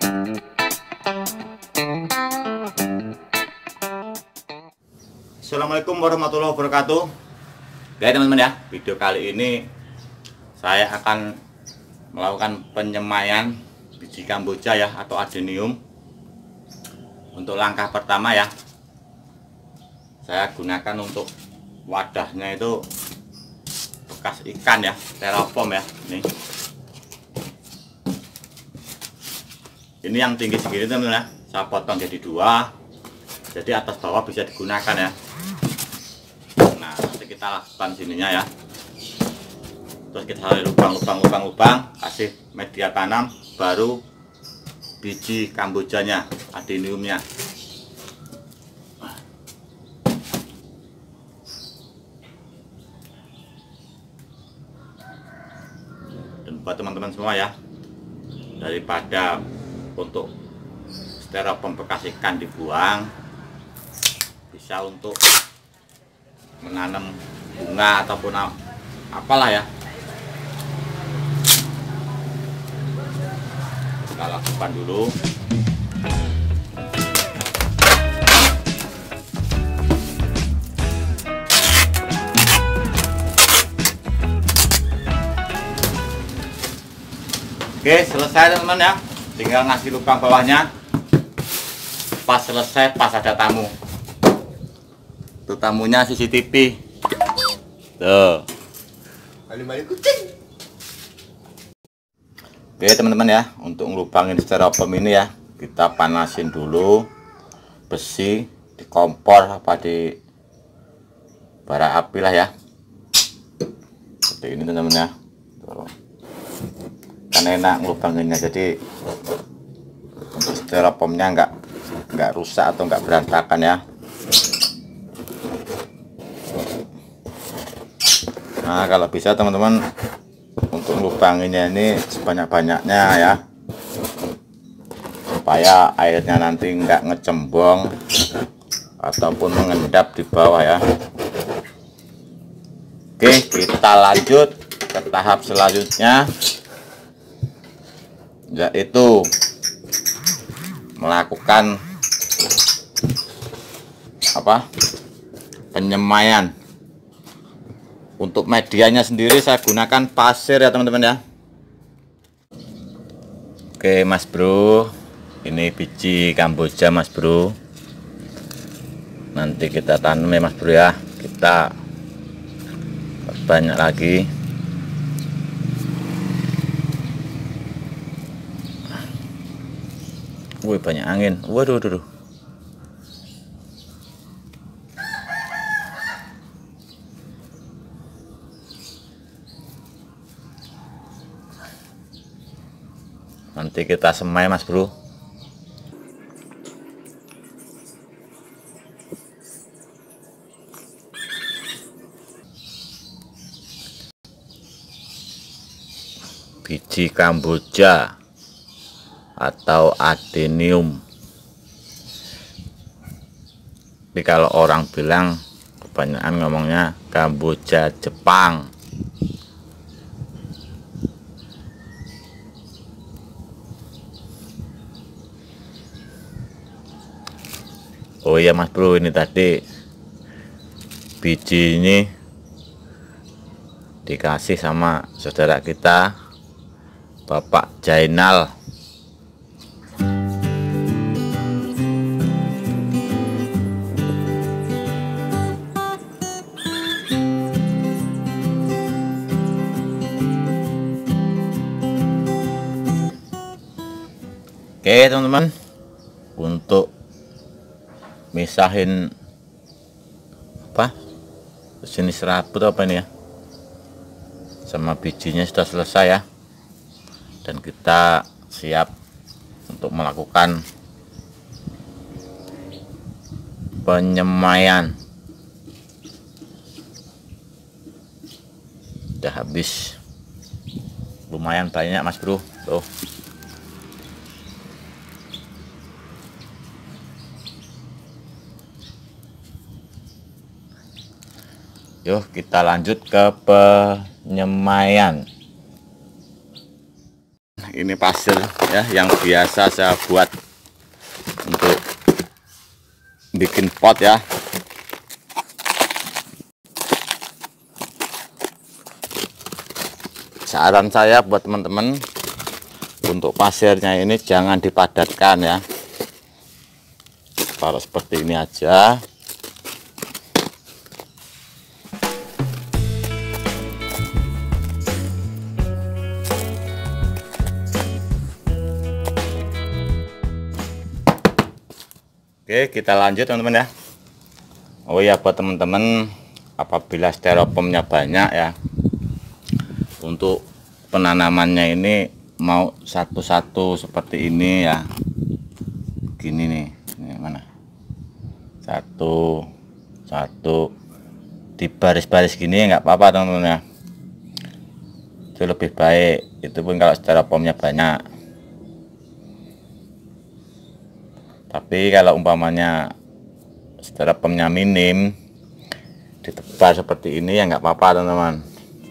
Assalamualaikum warahmatullahi wabarakatuh. Oke teman-teman ya, video kali ini saya akan melakukan penyemaian biji kamboja ya atau adenium. Untuk langkah pertama ya, saya gunakan untuk wadahnya itu bekas ikan ya, styrofoam ya. Ini yang tinggi segini teman-teman ya, saya potong jadi dua, jadi atas bawah bisa digunakan ya. Nah, nanti kita lakukan sininya ya. Terus kita cari lubang, kasih media tanam, baru biji kambojanya, adeniumnya. Dan buat teman-teman semua ya, daripada untuk styrofoam bekas ikan dibuang, bisa untuk menanam bunga ataupun apalah ya. Kita lakukan dulu. Oke, selesai teman-teman ya. Tinggal ngasih lubang bawahnya. Pas selesai, pas ada tamu. Tuh tamunya CCTV. Tuh. Balik kucing. Oke teman-teman ya, untuk ngelubangin styrofoam ini ya, kita panasin dulu besi di kompor apa di bara api lah ya. Seperti ini teman-teman ya. Tuh. Kan enak ngelubanginnya, jadi untuk styrofoamnya nggak rusak atau nggak berantakan ya. Nah, kalau bisa teman-teman untuk ngelubanginnya ini sebanyak-banyaknya ya, supaya airnya nanti nggak ngecembong ataupun mengendap di bawah ya. Oke, kita lanjut ke tahap selanjutnya, yaitu melakukan penyemaian. Untuk medianya sendiri saya gunakan pasir ya teman-teman ya. Oke mas bro, ini biji kamboja mas bro, nanti kita tanam ya mas bro ya. Kita banyak lagi. Wih banyak angin, waduh. Nanti kita semai mas bro. Biji kamboja atau adenium. Jadi kalau orang bilang, kebanyakan ngomongnya kamboja Jepang. Oh iya mas bro, ini tadi biji ini dikasih sama saudara kita Bapak Jainal. Oke teman-teman, untuk misahin jenis serabut apa ini ya, sama bijinya sudah selesai ya, dan kita siap untuk melakukan penyemaian. Udah habis, lumayan banyak mas bro tuh. Yuk kita lanjut ke penyemaian. ini pasir ya yang biasa saya buat untuk bikin pot ya. Saran saya buat teman-teman, untuk pasirnya ini jangan dipadatkan ya, taruh seperti ini aja. Oke, kita lanjut teman-teman ya. Oh ya, buat teman-teman, apabila styrofoamnya banyak ya, untuk penanamannya ini mau satu-satu seperti ini ya, gini nih, ini mana, satu di baris-baris gini nggak apa-apa teman-teman ya, itu lebih baik. Itu pun kalau styrofoamnya banyak. Tapi kalau umpamanya styrofoamnya minim, ditebar seperti ini ya nggak apa-apa teman-teman.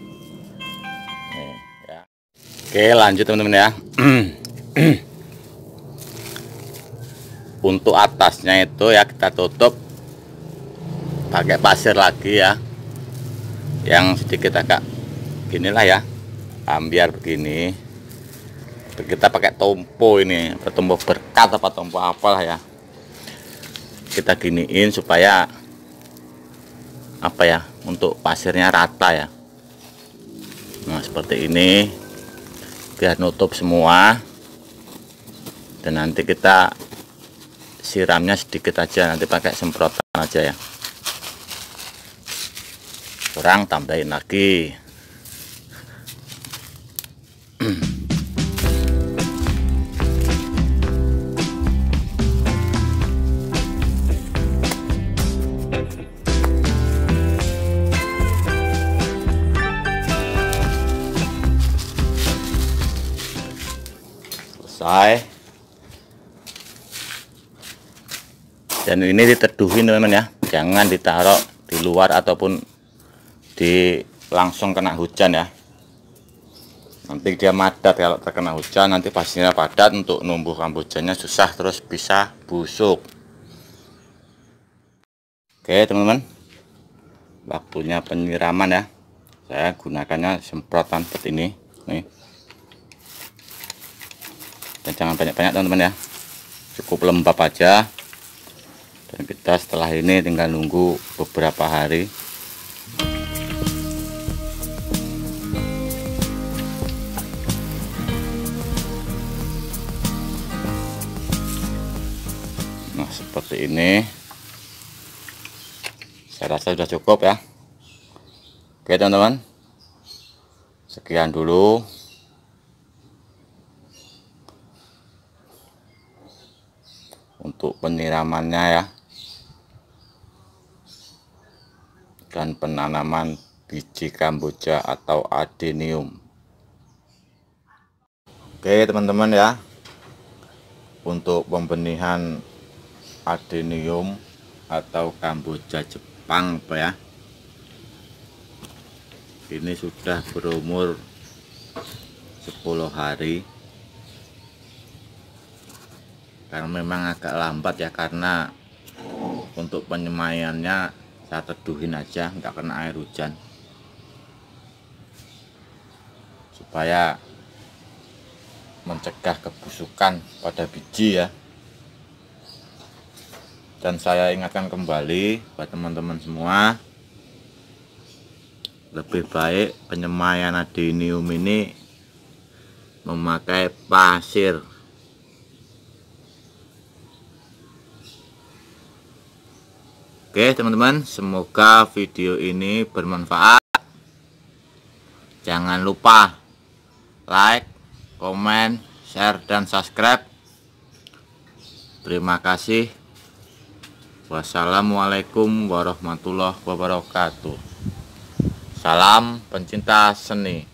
Oke, lanjut teman-teman ya. Untuk atasnya itu ya kita tutup pakai pasir lagi ya, yang sedikit agak ginilah ya, ambiar begini. Kita pakai tompo ini, tompo berkat apa tompo apalah ya, kita giniin supaya apa ya, untuk pasirnya rata ya. Nah seperti ini, biar nutup semua, dan nanti kita siramnya sedikit aja, nanti pakai semprotan aja ya, kurang tambahin lagi. Selesai. Dan ini diteduhin teman-teman ya, jangan ditaruh di luar ataupun di langsung kena hujan ya, nanti dia madat. Kalau terkena hujan nanti pasirnya padat, untuk numbuh kambojannya susah, terus bisa busuk. Oke teman-teman, waktunya penyiraman ya. Saya gunakannya semprotan seperti ini nih. Dan jangan banyak-banyak teman-teman ya, cukup lembab aja. Dan kita setelah ini tinggal nunggu beberapa hari. Nah seperti ini, saya rasa sudah cukup ya. Oke teman-teman, sekian dulu untuk penyiramannya ya, dan penanaman biji kamboja atau adenium. Oke teman-teman ya, untuk pembenihan adenium atau kamboja Jepang apa ya, ini sudah berumur 10 hari. Karena memang agak lambat ya, karena untuk penyemaiannya saya teduhin aja, nggak kena air hujan, supaya mencegah kebusukan pada biji ya. Dan saya ingatkan kembali buat teman-teman semua, lebih baik penyemaian adenium ini memakai pasir. Oke teman-teman, semoga video ini bermanfaat. Jangan lupa like, komen, share, dan subscribe. Terima kasih. Wassalamualaikum warahmatullahi wabarakatuh. Salam pencinta seni.